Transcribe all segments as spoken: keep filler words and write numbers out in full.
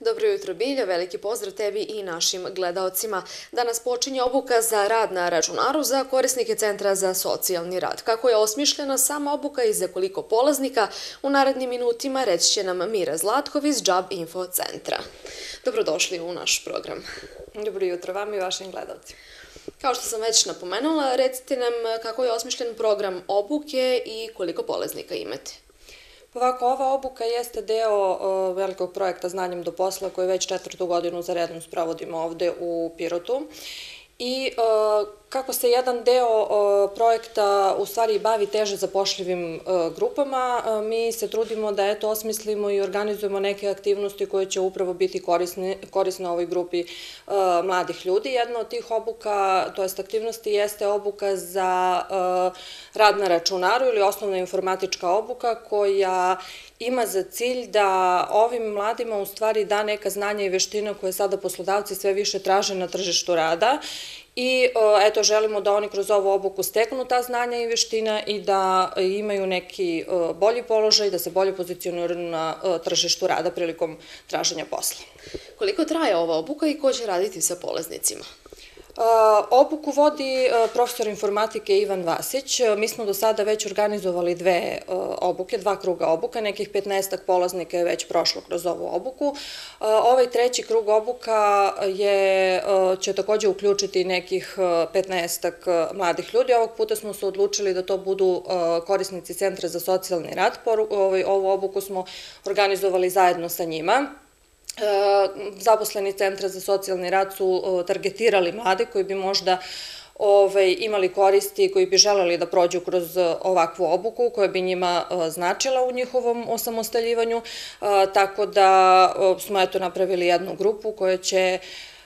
Dobro jutro, Bilja, veliki pozdrav tebi i našim gledaocima. Danas počinje obuka za rad na računaru za korisnike Centra za socijalni rad. Kako je osmišljena sama obuka i za koliko polaznika, u narednim minutima reći će nam Mira Zlatkov iz Job Info centra. Dobrodošli u naš program. Dobro jutro vam i vašim gledaocima. Kao što sam već napomenula, recite nam kako je osmišljen program obuke i koliko polaznika imate. Ovako, ova obuka jeste deo uh, velikog projekta Znanjem do posla koji već četvrtu godinu za redom sprovodimo ovde u Pirotu. I uh, kako se jedan deo uh, projekta u stvari bavi teže zapošljivim uh, grupama, uh, mi se trudimo da eto osmislimo i organizujemo neke aktivnosti koje će upravo biti korisne, korisne ovoj grupi uh, mladih ljudi. Jedna od tih obuka, to jest aktivnosti, jeste obuka za uh, rad na računaru ili osnovna informatička obuka koja ima za cilj da ovim mladima u stvari da neka znanja i veština koje sada poslodavci sve više traže na tržištu rada i eto želimo da oni kroz ovu obuku steknu ta znanja i veština i da imaju neki bolji položaj, da se bolje pozicioniraju na tržištu rada prilikom traženja posla. Koliko traje ova obuka i ko će raditi sa polaznicima? Obuku vodi profesor informatike Ivan Vasić. Mi smo do sada već organizovali dve obuke, dva kruga obuka, nekih petnaestak polaznika je već prošlo kroz ovu obuku. Ovaj treći krug obuka je, će takođe uključiti nekih petnaestak mladih ljudi. Ovog puta smo se odlučili da to budu korisnici Centra za socijalni rad. Ovu obuku smo organizovali zajedno sa njima. Zaposleni Centra za socijalni rad su targetirali mlade koji bi možda imali koristi, koji bi želeli da prođu kroz ovakvu obuku koja bi njima značila u njihovom osamostaljivanju, tako da smo eto napravili jednu grupu koja će,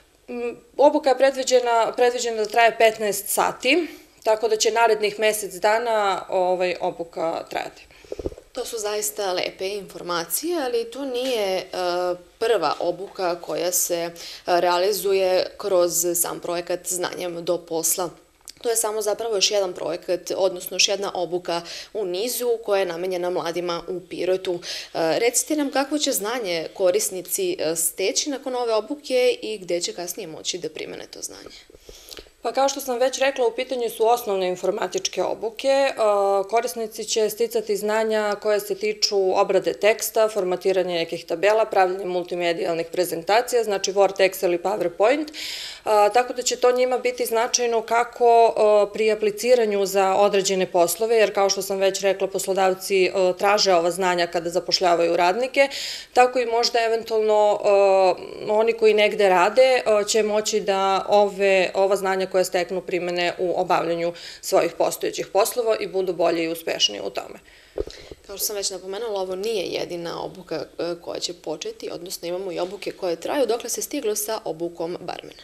obuka je predviđena, predviđena da traje petnaest sati, tako da će narednih mesec dana obuka trajati. To su zaista lepe informacije, ali to nije prva obuka koja se realizuje kroz sam projekat Znanjem do posla. To je samo zapravo još jedan projekat, odnosno još jedna obuka u nizu koja je namenjena mladima u Pirotu. Recite nam kakvo će znanje korisnici steći nakon ove obuke i gde će kasnije moći da primene to znanje? Pa kao što sam već rekla, u pitanju su osnovne informatičke obuke. Korisnici će sticati znanja koje se tiču obrade teksta, formatiranja nekih tabela, pravljanja multimedijalnih prezentacija, znači Word, Excel i PowerPoint, tako da će to njima biti značajno kako pri apliciranju za određene poslove, jer kao što sam već rekla, poslodavci traže ova znanja kada zapošljavaju radnike, tako i možda eventualno oni koji negde rade će moći da ove, ova znanja koje steknu primene u obavljanju svojih postojećih poslova i budu bolje i uspešniji u tome. Kao što sam već napomenula, ovo nije jedina obuka koja će početi, odnosno imamo i obuke koje traju, dokle se stiglo sa obukom barmena.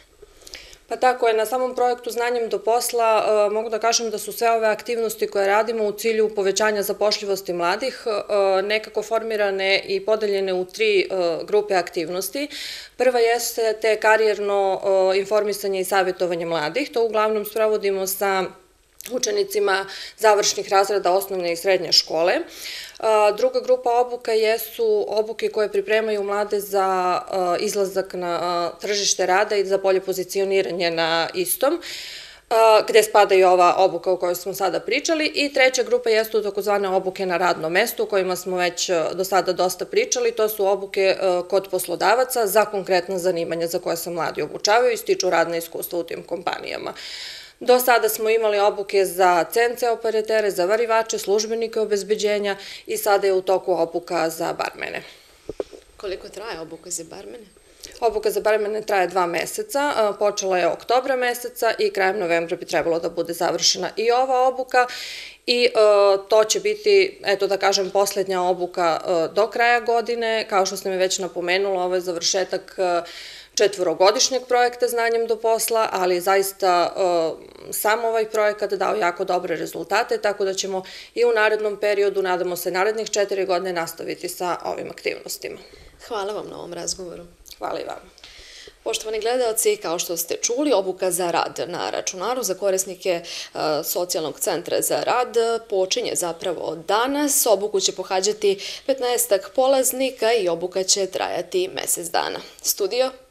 Pa tako je, na samom projektu Znanjem do posla mogu da kažem da su sve ove aktivnosti koje radimo u cilju povećanja zapošljivosti mladih nekako formirane i podeljene u tri grupe aktivnosti. Prva jeste te karijerno informisanje i savjetovanje mladih. To uglavnom sprovodimo sa učenicima završnih razreda osnovne i srednje škole. Druga grupa obuka jesu obuke koje pripremaju mlade za izlazak na tržište rada i za bolje pozicioniranje na istom, gde spada i ova obuka o kojoj smo sada pričali. I treća grupa jesu takozvane obuke na radnom mestu, o kojima smo već do sada dosta pričali. To su obuke kod poslodavaca za konkretna zanimanja za koje se mladi obučavaju i stiču radna iskustva u tim kompanijama. Do sada smo imali obuke za C N C operatere, za varivače, službenike obezbeđenja i sada je u toku obuka za barmene. Koliko traje obuka za barmene? Obuka za barmene traje dva meseca, počela je oktobra meseca i krajem novembra bi trebalo da bude završena i ova obuka i to će biti, eto da kažem, poslednja obuka do kraja godine. Kao što sam je već napomenula, ovo je završetak četvorogodišnjeg projekta Znanjem do posla, ali zaista sam ovaj projekat dao jako dobre rezultate, tako da ćemo i u narednom periodu, nadamo se narednih četiri godine, nastaviti sa ovim aktivnostima. Hvala vam na ovom razgovoru. Hvala i vama. Poštovani gledalci, kao što ste čuli, obuka za rad na računaru za korisnike Socijalnog centra za rad počinje zapravo danas. Obuku će pohađati petnaestak polaznika i obuka će trajati mesec dana. Studio.